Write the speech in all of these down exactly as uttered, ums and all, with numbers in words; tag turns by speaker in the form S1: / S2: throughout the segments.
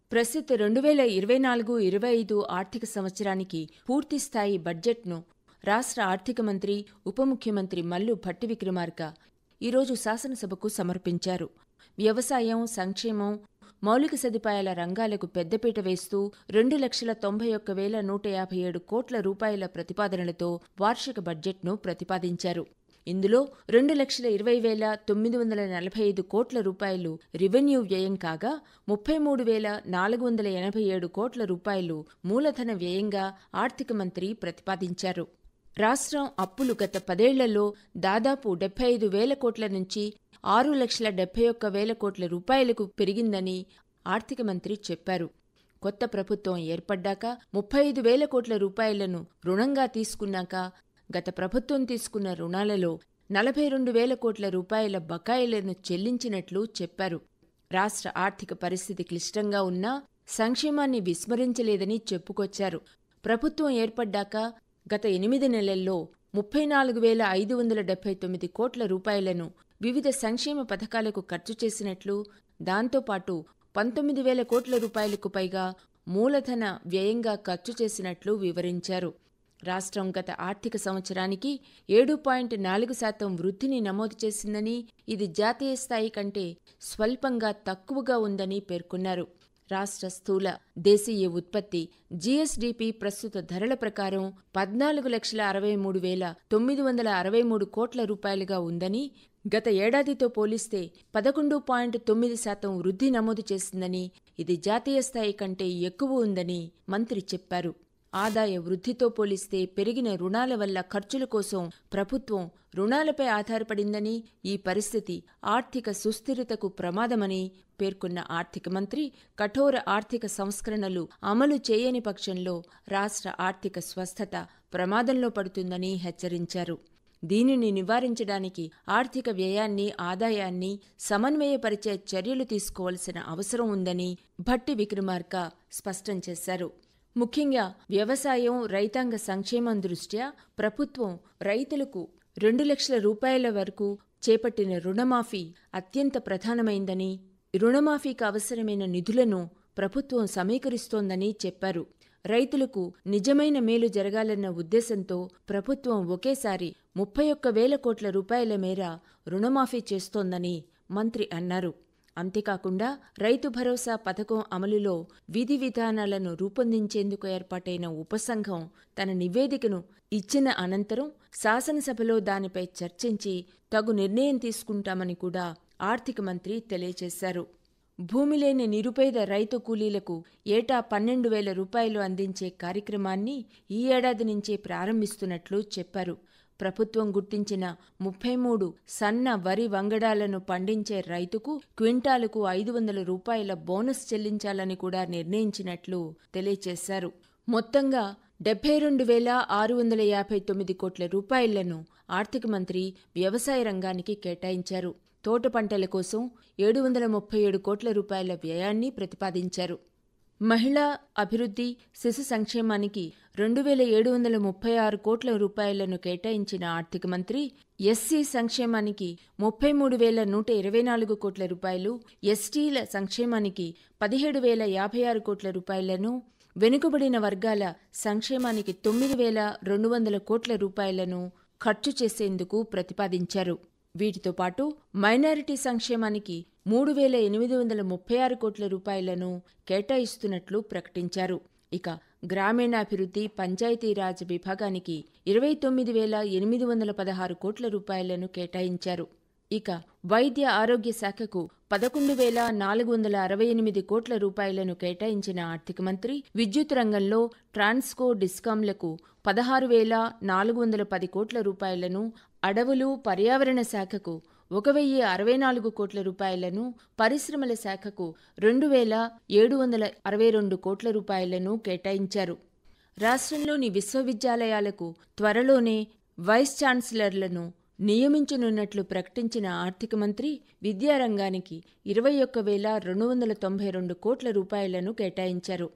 S1: ప్రస్తుత రెండు వేల ఇరవై నాలుగు ఇరవై ఐదు ఆర్థిక సంవత్సరానికి పూర్తిస్థాయి బడ్జెట్ను రాష్ట్ర ఆర్థిక మంత్రి, ఉప ముఖ్యమంత్రి మల్లు భట్టి విక్రమార్క ఈరోజు శాసనసభకు సమర్పించారు. వ్యవసాయం, సంక్షేమం, మౌలిక సదుపాయాల రంగాలకు పెద్దపీట వేస్తూ రెండు లక్షల తొంభై ఒక్క వేల నూట యాభై ఏడు కోట్ల రూపాయల ప్రతిపాదనలతో వార్షిక బడ్జెట్ను ప్రతిపాదించారు. ఇందులో రెండు లక్షల ఇరవై వేల తొమ్మిది వందల నలభై ఐదు కోట్ల రూపాయలు రెవెన్యూ వ్యయం కాగా, ముప్పై మూడు వేల నాలుగు వందల ఎనభై ఏడు కోట్ల రూపాయలు మూలధన వ్యయంగా ఆర్థిక మంత్రి ప్రతిపాదించారు. రాష్ట్రం అప్పులు గత పదేళ్లలో దాదాపు డెబ్బై ఐదు వేల కోట్ల నుంచి ఆరు లక్షల డెబ్బై ఒక్క వేల కోట్ల రూపాయలకు పెరిగిందని ఆర్థిక మంత్రి చెప్పారు. కొత్త ప్రభుత్వం ఏర్పడ్డాక ముప్పై ఐదు వేల కోట్ల రూపాయలను రుణంగా తీసుకున్నాక గత ప్రభుత్వం తీసుకున్న రుణాలలో నలభై రెండు వేల కోట్ల రూపాయల బకాయిలను చెల్లించినట్లు చెప్పారు. రాష్ట్ర ఆర్థిక పరిస్థితి క్లిష్టంగా ఉన్నా సంక్షేమాన్ని విస్మరించలేదని చెప్పుకొచ్చారు. ప్రభుత్వం ఏర్పడ్డాక గత ఎనిమిది నెలల్లో ముప్పై నాలుగు వేల ఐదు వందల డెబ్బై తొమ్మిది కోట్ల రూపాయలను వివిధ సంక్షేమ పథకాలకు ఖర్చు చేసినట్లు, దాంతోపాటు పంతొమ్మిది వేల కోట్ల రూపాయలకు పైగా మూలధన వ్యయంగా ఖర్చు చేసినట్లు వివరించారు. రాష్ట్రం గత ఆర్థిక సంవత్సరానికి ఏడు పాయింట్ నాలుగు శాతం వృద్ధిని నమోదు చేసిందని, ఇది జాతీయ స్థాయి కంటే స్వల్పంగా తక్కువగా ఉందని పేర్కొన్నారు. రాష్ట్ర స్థూల దేశీయ ఉత్పత్తి జీఎస్డీపీ ప్రస్తుత ధరల ప్రకారం పద్నాలుగు లక్షల అరవై మూడు వేల తొమ్మిది వందల అరవై మూడు కోట్ల రూపాయలుగా ఉందని, గత ఏడాదితో పోలిస్తే పదకొండు పాయింట్ తొమ్మిది శాతం వృద్ధి నమోదు చేసిందని, ఇది జాతీయ స్థాయి కంటే ఎక్కువ ఉందని మంత్రి చెప్పారు. ఆదాయ వృద్ధితో పోలిస్తే పెరిగిన రుణాల వల్ల ఖర్చుల కోసం ప్రభుత్వం రుణాలపై ఆధారపడిందని, ఈ పరిస్థితి ఆర్థిక సుస్థిరతకు ప్రమాదమని పేర్కొన్న ఆర్థిక మంత్రి, కఠోర ఆర్థిక సంస్కరణలు అమలు చేయని పక్షంలో రాష్ట్ర ఆర్థిక స్వస్థత ప్రమాదంలో పడుతుందని హెచ్చరించారు. దీనిని నివారించడానికి ఆర్థిక వ్యయాన్ని, ఆదాయాన్ని సమన్వయపరిచే చర్యలు తీసుకోవాల్సిన అవసరం ఉందని భట్టి విక్రమార్క స్పష్టం చేశారు. ముఖ్యంగా వ్యవసాయం, రైతాంగ సంక్షేమం దృష్ట్యా ప్రభుత్వం రైతులకు రెండు లక్షల రూపాయల వరకు చేపట్టిన రుణమాఫీ అత్యంత ప్రధానమైందని, రుణమాఫీకి అవసరమైన నిధులను ప్రభుత్వం సమీకరిస్తోందని చెప్పారు. రైతులకు నిజమైన మేలు జరగాలన్న ఉద్దేశంతో ప్రభుత్వం ఒకేసారి ముప్పై ఒక్క వేల కోట్ల రూపాయల మేర రుణమాఫీ చేస్తోందని మంత్రి అన్నారు. అంతేకాకుండా రైతు భరోసా పథకం అమలులో విధి విధానాలను రూపొందించేందుకు ఏర్పాటైన ఉపసంఘం తన నివేదికను ఇచ్చిన అనంతరం శాసనసభలో దానిపై చర్చించి తగు నిర్ణయం తీసుకుంటామని కూడా ఆర్థిక మంత్రి తెలియజేశారు. భూమి లేని నిరుపేద రైతు కూలీలకు ఏటా పన్నెండు వేల రూపాయలు అందించే కార్యక్రమాన్ని ఈ ఏడాది నుంచే ప్రారంభిస్తున్నట్లు చెప్పారు. ప్రభుత్వం గుర్తించిన ముప్పై మూడు సన్న వరి వంగడాలను పండించే రైతుకు క్వింటాలుకు ఐదు వందల రూపాయల బోనస్ చెల్లించాలని కూడా నిర్ణయించినట్లు తెలియజేశారు. మొత్తంగా డెబ్బై రెండు వేల ఆరు వందల యాభై తొమ్మిది కోట్ల రూపాయలను ఆర్థిక మంత్రి వ్యవసాయ రంగానికి కేటాయించారు. తోట పంటల కోసం ఏడు వందల ముప్పై ఏడు కోట్ల రూపాయల వ్యయాన్ని ప్రతిపాదించారు. మహిళా అభివృద్ధి, శిశు సంక్షేమానికి రెండు వేల ఏడు వందల ముప్పై ఆరు కోట్ల రూపాయలను కేటాయించిన ఆర్థిక మంత్రి, ఎస్సీ సంక్షేమానికి ముప్పై మూడు వేల నూట ఇరవై నాలుగు కోట్ల రూపాయలు, ఎస్టీల సంక్షేమానికి పదిహేడు వేల యాభై ఆరు కోట్ల రూపాయలను, వెనుకబడిన వర్గాల సంక్షేమానికి తొమ్మిది వేల రెండు వందల కోట్ల రూపాయలను ఖర్చు చేసేందుకు ప్రతిపాదించారు. వీటితో పాటు మైనారిటీ సంక్షేమానికి మూడు వేల ఎనిమిది వందల ముప్పై ఆరు కోట్ల రూపాయలను కేటాయిస్తున్నట్లు ప్రకటించారు. ఇక గ్రామీణాభివృద్ధి, పంచాయతీరాజ్ విభాగానికి ఇరవై తొమ్మిది వేల ఎనిమిది వందల పదహారు కోట్ల రూపాయలను కేటాయించారు. ఇక వైద్య ఆరోగ్య శాఖకు పదకొండు వేల నాలుగు వందల అరవై ఎనిమిది కోట్ల రూపాయలను కేటాయించిన ఆర్థిక మంత్రి, విద్యుత్ రంగంలో ట్రాన్స్కో డిస్కాంలకు పదహారు వేల నాలుగు వందల పది కోట్ల రూపాయలను, అడవులు, పర్యావరణ శాఖకు ఒక వెయ్యి అరవై నాలుగు కోట్ల రూపాయలను, పరిశ్రమల శాఖకు రెండు వేల ఏడు వందల అరవై రెండు కోట్ల రూపాయలను కేటాయించారు. రాష్ట్రంలోని విశ్వవిద్యాలయాలకు త్వరలోనే వైస్ ఛాన్సలర్లను నియమించనున్నట్లు ప్రకటించిన ఆర్థిక మంత్రి, విద్యారంగానికి ఇరవై ఒక్క వేల రెండు వందల తొంభై రెండు కోట్ల రూపాయలను కేటాయించారు.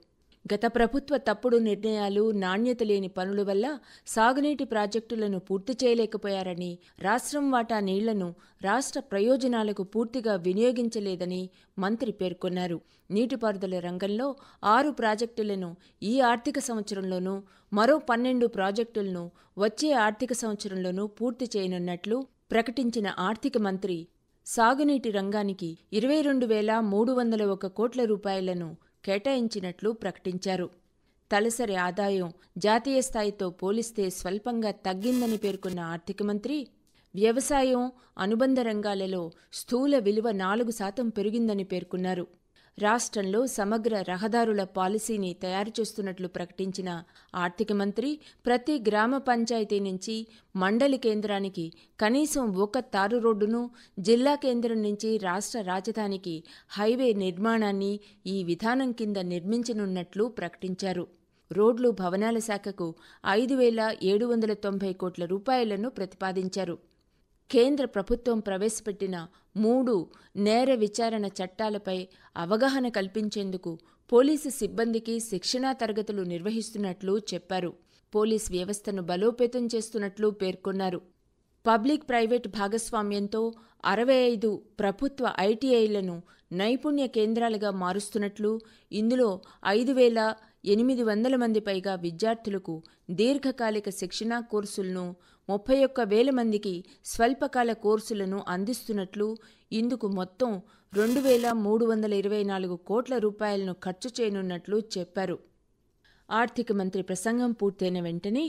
S1: గత ప్రభుత్వ తప్పుడు నిర్ణయాలు, నాణ్యత లేని పనుల వల్ల సాగునీటి ప్రాజెక్టులను పూర్తి చేయలేకపోయారని, రాష్ట్రం వాటా నీళ్లను రాష్ట్ర ప్రయోజనాలకు పూర్తిగా వినియోగించలేదని మంత్రి పేర్కొన్నారు. నీటిపారుదల రంగంలో ఆరు ప్రాజెక్టులను ఈ ఆర్థిక సంవత్సరంలోనూ, మరో పన్నెండు ప్రాజెక్టులను వచ్చే ఆర్థిక సంవత్సరంలోనూ పూర్తి చేయనున్నట్లు ప్రకటించిన ఆర్థిక మంత్రి సాగునీటి రంగానికి ఇరవై రెండు వేల మూడు వందల ఒక కోట్ల రూపాయలను కేటాయించినట్లు ప్రకటించారు. తలసరి ఆదాయం జాతీయ స్థాయితో పోలిస్తే స్వల్పంగా తగ్గిందని పేర్కొన్న ఆర్థిక మంత్రి, వ్యవసాయం, అనుబంధ రంగాలలో స్థూల విలువ నాలుగు శాతం పెరిగిందని పేర్కొన్నారు. రాష్ట్రంలో సమగ్ర రహదారుల పాలసీని తయారు చేస్తున్నట్లు ప్రకటించిన ఆర్థిక మంత్రి, ప్రతి గ్రామ పంచాయతీ నుంచి మండలి కేంద్రానికి కనీసం ఒక తారు రోడ్డును, జిల్లా కేంద్రం నుంచి రాష్ట్ర రాజధానికి హైవే నిర్మాణాన్ని ఈ విధానం కింద నిర్మించనున్నట్లు ప్రకటించారు. రోడ్లు, భవనాల శాఖకు ఐదు వేల ఏడు వందల తొంభై కోట్ల రూపాయలను ప్రతిపాదించారు. కేంద్ర ప్రభుత్వం ప్రవేశపెట్టిన మూడు నేర విచారణ చట్టాలపై అవగాహన కల్పించేందుకు పోలీసు సిబ్బందికి శిక్షణా తరగతులు నిర్వహిస్తున్నట్లు చెప్పారు. పోలీస్ వ్యవస్థను బలోపేతం చేస్తున్నట్లు పేర్కొన్నారు. పబ్లిక్ ప్రైవేట్ భాగస్వామ్యంతో అరవై ఐదు ప్రభుత్వ ఐటీఐలను నైపుణ్య కేంద్రాలుగా మారుస్తున్నట్లు, ఇందులో ఐదు వేల ఎనిమిది వందల మంది పైగా విద్యార్థులకు దీర్ఘకాలిక శిక్షణా కోర్సులను, ముప్పై ఒక్క వేల మందికి స్వల్పకాల కోర్సులను అందిస్తున్నట్లు, ఇందుకు మొత్తం రెండు వేల మూడు వందల ఇరవై నాలుగు కోట్ల రూపాయలను ఖర్చు చేయనున్నట్లు చెప్పారు. ఆర్థిక మంత్రి ప్రసంగం పూర్తయిన వెంటనే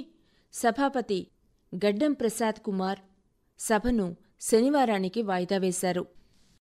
S1: సభాపతి గడ్డం ప్రసాద్ కుమార్ సభను శనివారానికి వాయిదా వేశారు.